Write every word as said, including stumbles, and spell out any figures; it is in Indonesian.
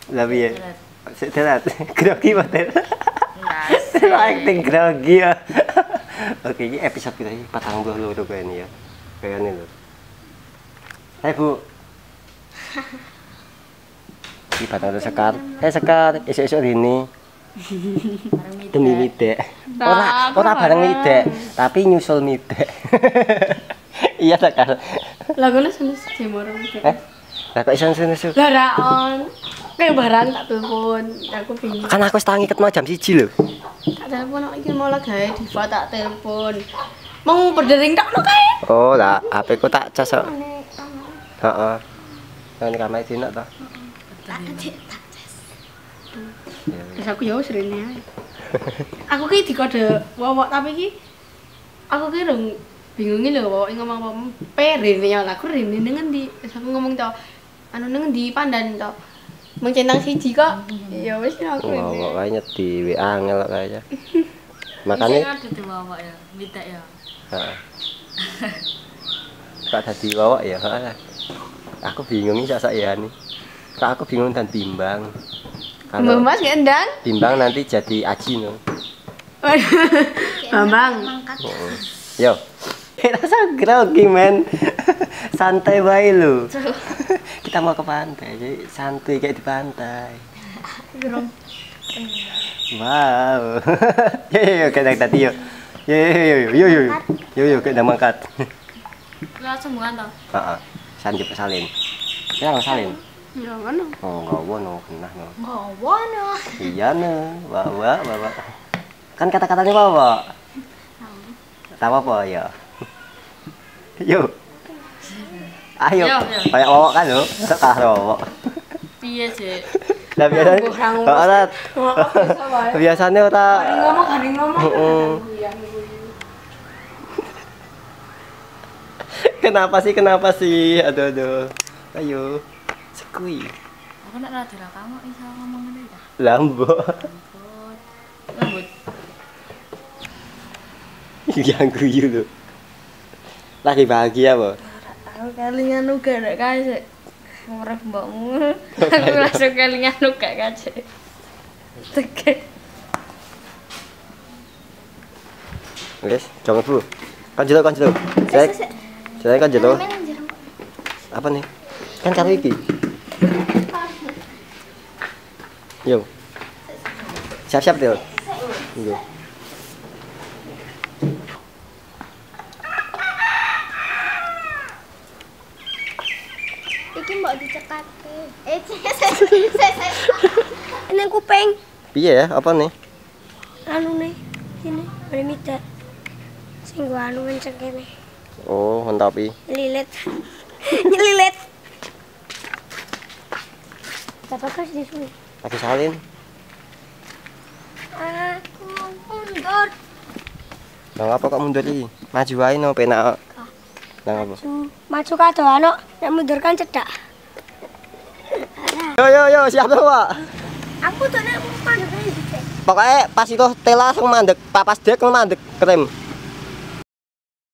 Lah piye? Sik telat. Grogi motel. Acting grogi ya. Oke, ini episode kita ini patang puluh loro kayak ini ya. Kayak ini loh. Hai Bu. Ini patang puluh sekar. Eh sekar, esok-esok ini. Demi midek. Ora, ora bareng midek, tapi nyusul midek. Iya sekar. Lah ngono seneng jemur midek. Eh? Lah kok iso nesu? Lah ra on. Kayak barang tak telepon, aku bingung. Kan aku setangi ket mau jam siji lho. Tak telepon aku iki mau gawe diva tak telepon. Mau berdering tak lo kae. Oh, lah H P ku tak cas kok. Heeh. Kan kamera dinak to. Tak cas. Terus aku ya wis rene ae. Aku ki dikode wowok tapi ki aku ki rung bingung lho wowok ngomong apa pere ya lah aku rene ning endi. Terus aku ngomong to anu ning endi pandan to. Mencentang siji kok. Ya wis aku rene. Wowok kae nyedi W A angel kayaknya. Makane ada di wowok ya, minta ya. Heeh. Kak dadi wowok ya, heeh. Aku bingung iki sak ya nih. Kak aku bingung dan bimbang. Kalau Mas ngendang? Bimbang nanti jadi Aji no. Bambang. Oh. Yo. Rasa grogi men. Santai bae lu. Kita mau ke pantai, jadi santai kayak di pantai. Wow. Yo yo yo kadang tadi yo. Yo yo yo yo yo. Yo yo kadang mangkat. Lah sembuhan toh. Heeh. Sanjep salin. Ya salin. Ya ngono. Oh, enggak wono, kenah no. Ngono. Iya no, bawa bawa. Kan kata-katanya bawa. Tahu apa ya? Yuk. Ayo. Kayak wawak kan lo, sekah wawak. Piye sih? Lah biasanya. Ora. Biasanya ora. Hari ngomong, hari ngomong. Kenapa sih? Kenapa sih? Aduh aduh. Ayo. Sekui. Aku nak rada kamu iso ngomong ngene ya. Lambot. Lambut. Yang guyu lho. Lagi bahagia apa? Aku kelingan uga nek kae sik. Ngurep mbokmu. Aku langsung kelingan uga kae. Teke. Wes, jangan dulu. Kan jelo kan jelo. Saya. Saya kan jelo. Apa nih? Kan karo iki. Yo. Siap-siap deh. Yo. Iki mbok dicekake. Eh, ini kuping. Piye ya? Apa nih? Anu nih, sini, ada midak. Sing gua anu kenceng kene. Oh, mentopi. Lilit. Nyelilit. Bapak kas di sini. Lagi salin. Aku mundur. Nang apa kok mundur iki? Maju wae no penak. Nang apa? Maju kado anu, nek mundur kan cedak. Yo yo yo, siap to, Pak. Aku tuh nek mandek iki. Pokoknya pas itu tela langsung mandek, papas dek mandek krem.